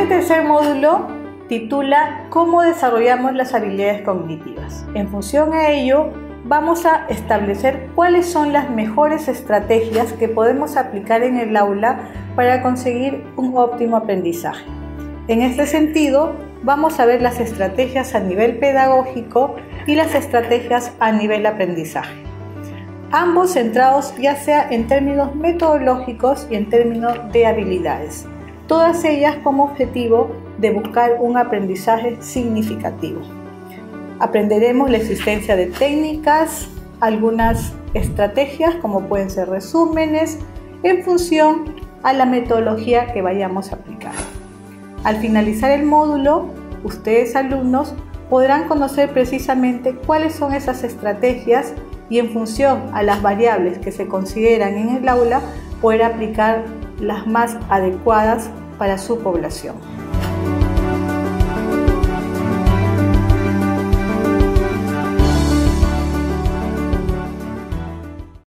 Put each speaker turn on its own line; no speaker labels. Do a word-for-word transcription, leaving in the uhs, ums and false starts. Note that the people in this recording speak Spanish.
tercer módulo titula ¿Cómo desarrollamos las habilidades cognitivas? En función a ello, vamos a establecer cuáles son las mejores estrategias que podemos aplicar en el aula para conseguir un óptimo aprendizaje. En este sentido, vamos a ver las estrategias a nivel pedagógico y las estrategias a nivel aprendizaje. Ambos centrados ya sea en términos metodológicos y en términos de habilidades. Todas ellas como objetivo de buscar un aprendizaje significativo. Aprenderemos la existencia de técnicas, algunas estrategias como pueden ser resúmenes, en función a la metodología que vayamos a aplicar. Al finalizar el módulo, ustedes alumnos podrán conocer precisamente cuáles son esas estrategias y en función a las variables que se consideran en el aula, poder aplicar las más adecuadas para su población.